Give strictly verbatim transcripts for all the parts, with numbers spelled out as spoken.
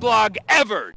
vlog ever.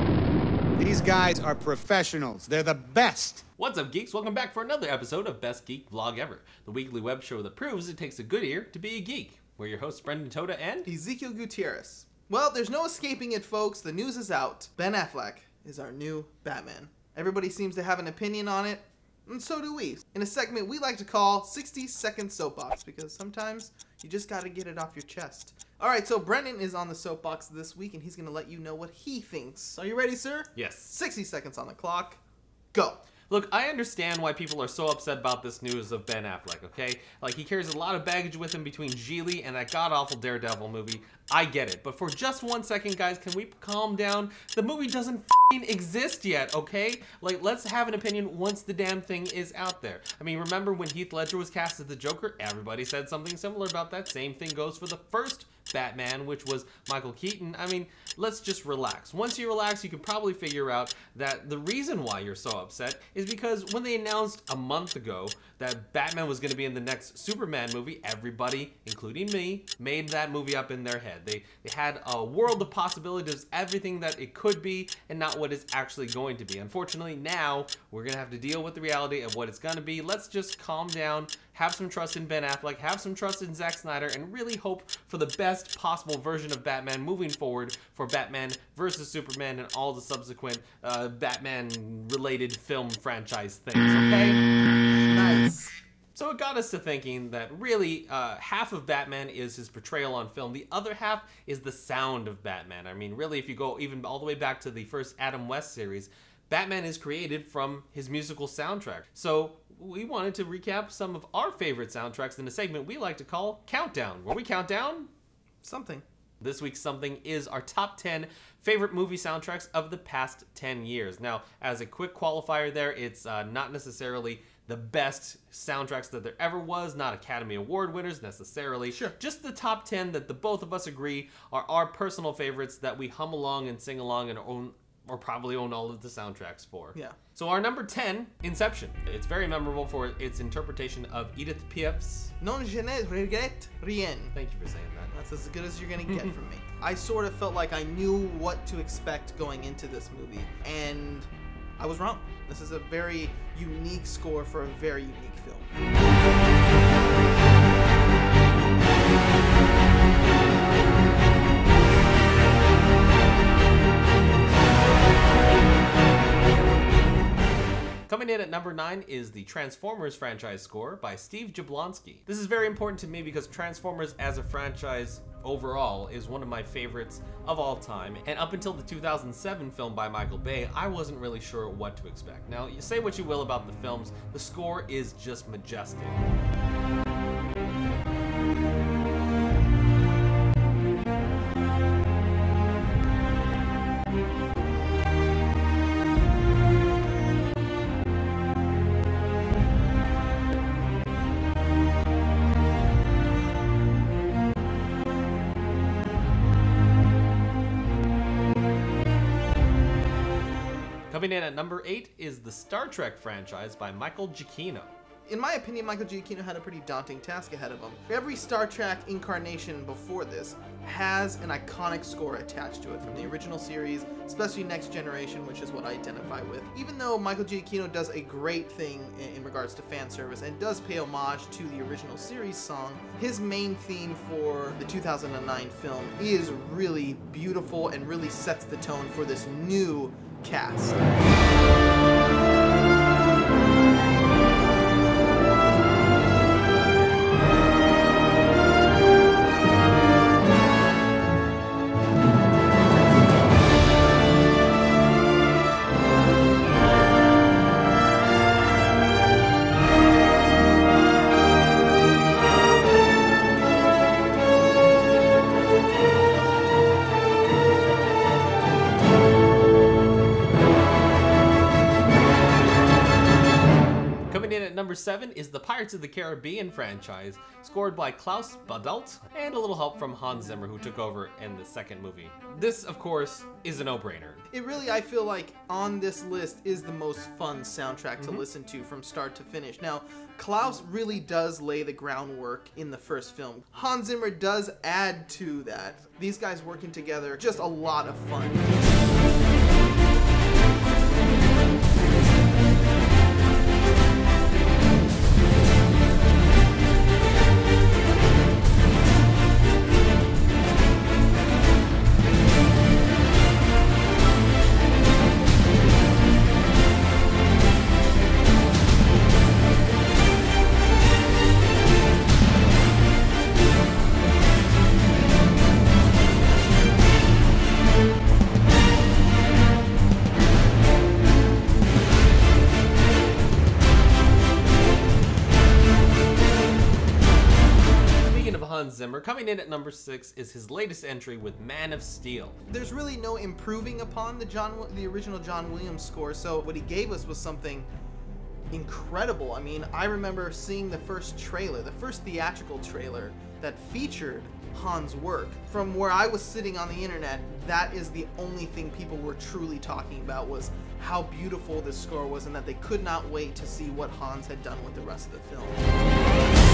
These guys are professionals. They're the best. What's up, geeks? Welcome back for another episode of Best Geek Vlog Ever, the weekly web show that proves it takes a good ear to be a geek. We're your hosts, Brenden Toda and Ezequiel Gutierrez. Well, there's no escaping it, folks. The news is out. Ben Affleck is our new Batman. Everybody seems to have an opinion on it, and so do we. In a segment we like to call sixty second Soapbox, because sometimes you just gotta get it off your chest. Alright, so Brenden is on the soapbox this week, and he's gonna let you know what he thinks. Are you ready, sir? yes. sixty seconds on the clock. Go. Look, I understand why people are so upset about this news of Ben Affleck, okay? Like, he carries a lot of baggage with him between Geely and that god-awful Daredevil movie. I get it. But for just one second, guys, can we calm down? The movie doesn't f***ing exist yet, okay? Like, let's have an opinion once the damn thing is out there. I mean, remember when Heath Ledger was cast as the Joker? Everybody said something similar about that. Same thing goes for the first Batman, which was Michael Keaton. I mean, let's just relax. Once you relax, you can probably figure out that the reason why you're so upset is because when they announced a month ago that Batman was going to be in the next Superman movie, everybody, including me, made that movie up in their head. They, they had a world of possibilities, everything that it could be, and not what it's actually going to be. Unfortunately, now we're going to have to deal with the reality of what it's going to be. Let's just calm down, have some trust in Ben Affleck, have some trust in Zack Snyder, and really hope for the best possible version of Batman moving forward for Batman versus Superman and all the subsequent uh, Batman-related film franchise things, okay? Nice. So it got us to thinking that really uh, half of Batman is his portrayal on film. The other half is the sound of Batman. I mean, really, if you go even all the way back to the first Adam West series, Batman is created from his musical soundtrack. So we wanted to recap some of our favorite soundtracks in a segment we like to call Countdown, where we count down Something. This week's Something is our top ten favorite movie soundtracks of the past ten years. Now, as a quick qualifier there, it's uh, not necessarily the best soundtracks that there ever was, not Academy Award winners necessarily. Sure. Just the top ten that the both of us agree are our personal favorites that we hum along and sing along and own, or probably own all of the soundtracks for. Yeah. So our number ten, Inception. It's very memorable for its interpretation of Edith Piaf's Non je ne regrette rien. Thank you for saying that. That's as good as you're gonna get from me. I sort of felt like I knew what to expect going into this movie, and I was wrong. This is a very unique score for a very unique film. Coming in at number nine is the Transformers franchise score by Steve Jablonsky. This is very important to me because Transformers as a franchise overall is one of my favorites of all time. And up until the two thousand seven film by Michael Bay, I wasn't really sure what to expect. Now, you say what you will about the films, the score is just majestic. Coming in at number eight is the Star Trek franchise by Michael Giacchino. In my opinion, Michael Giacchino had a pretty daunting task ahead of him. Every Star Trek incarnation before this has an iconic score attached to it from the original series, especially Next Generation, which is what I identify with. Even though Michael Giacchino does a great thing in regards to fan service and does pay homage to the original series song, his main theme for the two thousand nine film is really beautiful and really sets the tone for this new cast. seven is the Pirates of the Caribbean franchise, scored by Klaus Badelt, and a little help from Hans Zimmer, who took over in the second movie. This, of course, is a no-brainer. It really, I feel like, on this list is the most fun soundtrack to Mm-hmm. listen to from start to finish. Now, Klaus really does lay the groundwork in the first film. Hans Zimmer does add to that. These guys working together, just a lot of fun. Hans Zimmer, coming in at number six is his latest entry with Man of Steel. There's really no improving upon the John, the original John Williams score, so what he gave us was something incredible. I mean, I remember seeing the first trailer, the first theatrical trailer that featured Hans' work. From where I was sitting on the internet, that is the only thing people were truly talking about, was how beautiful this score was and that they could not wait to see what Hans had done with the rest of the film.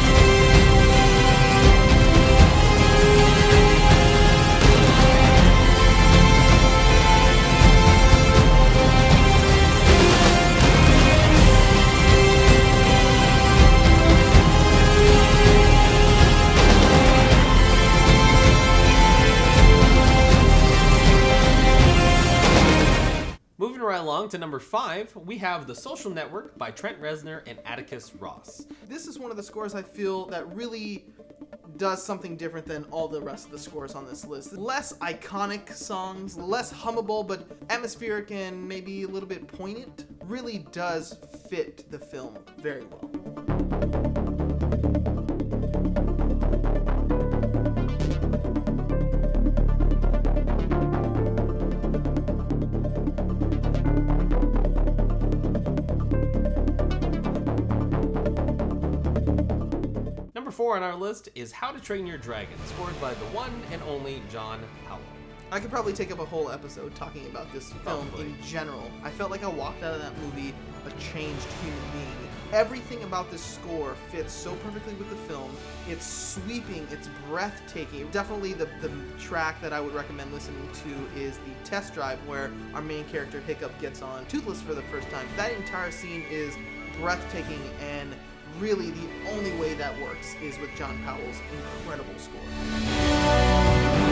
Along to number five, we have The Social Network by Trent Reznor and Atticus Ross. This is one of the scores I feel that really does something different than all the rest of the scores on this list. Less iconic songs, less hummable, but atmospheric and maybe a little bit poignant. Really does fit the film very well. Four on our list is How to Train Your Dragon, scored by the one and only John Powell. I could probably take up a whole episode talking about this film Probably. in general. I felt like I walked out of that movie a changed human being. Everything about this score fits so perfectly with the film. It's sweeping, it's breathtaking. Definitely the, the track that I would recommend listening to is the test drive where our main character Hiccup gets on Toothless for the first time. That entire scene is breathtaking, and really the only way that works is with John Powell's incredible score.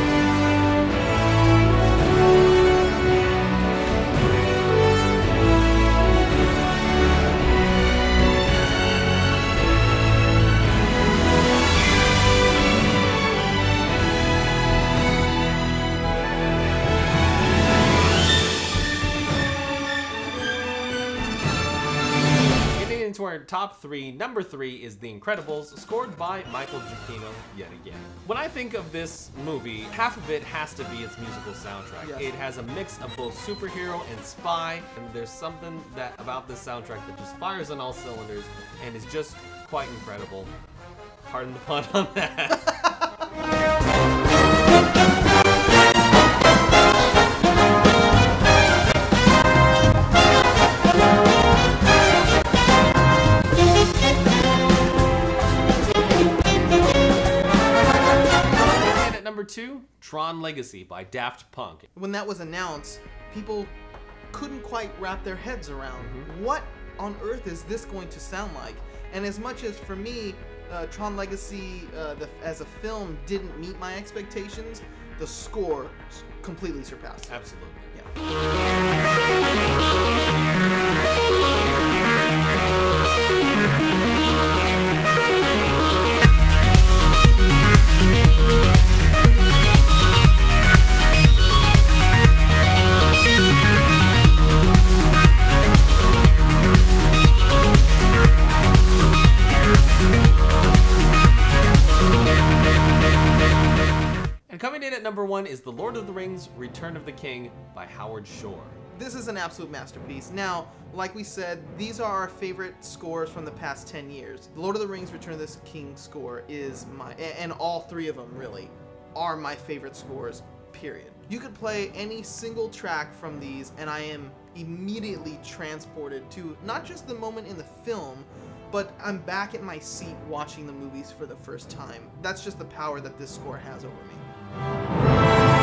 To our top three, number three is The Incredibles, scored by Michael Giacchino yet again. When I think of this movie, half of it has to be its musical soundtrack. Yes. It has a mix of both superhero and spy, and there's something that about this soundtrack that just fires on all cylinders and is just quite incredible. Pardon the pun on that. Number two, Tron Legacy by Daft Punk. When that was announced, people couldn't quite wrap their heads around mm-hmm. what on earth is this going to sound like. And as much as for me, uh, Tron Legacy uh, the, as a film didn't meet my expectations, the score completely surpassed. Absolutely. Yeah. Coming in at number one is The Lord of the Rings: Return of the King by Howard Shore. This is an absolute masterpiece. Now, like we said, these are our favorite scores from the past ten years. Lord of the Rings Return of the King score is my, and all three of them really, are my favorite scores, period. You could play any single track from these and I am immediately transported to not just the moment in the film, but I'm back in my seat watching the movies for the first time. That's just the power that this score has over me.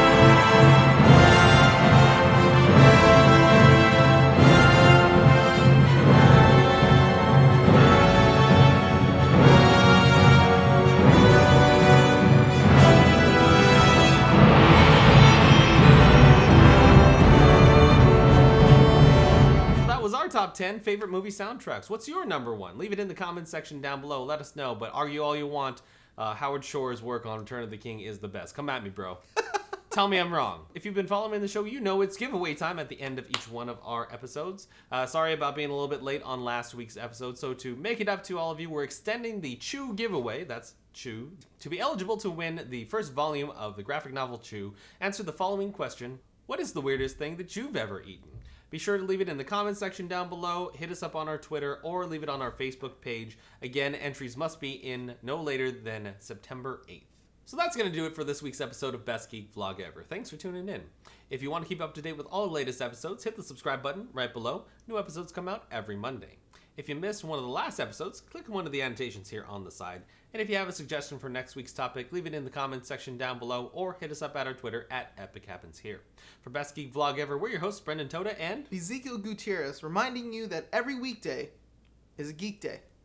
Top ten favorite movie soundtracks. What's your number one? Leave it in the comments section down below. Let us know, but argue all you want. Uh, Howard Shore's work on Return of the King is the best. Come at me, bro. Tell me I'm wrong. If you've been following the show, you know it's giveaway time at the end of each one of our episodes. Uh, sorry about being a little bit late on last week's episode, so to make it up to all of you, we're extending the Chew giveaway. That's Chew. To be eligible to win the first volume of the graphic novel Chew, answer the following question. What is the weirdest thing that you've ever eaten? Be sure to leave it in the comments section down below, hit us up on our Twitter, or leave it on our Facebook page. Again, entries must be in no later than September eighth. So that's going to do it for this week's episode of Best Geek Vlog Ever. Thanks for tuning in. If you want to keep up to date with all the latest episodes, hit the subscribe button right below. New episodes come out every Monday. If you missed one of the last episodes, click one of the annotations here on the side. And if you have a suggestion for next week's topic, leave it in the comments section down below or hit us up at our Twitter at Epic Happens Here. For Best Geek Vlog Ever, we're your hosts, Brenden Toda and Ezequiel Gutierrez, reminding you that every weekday is a geek day.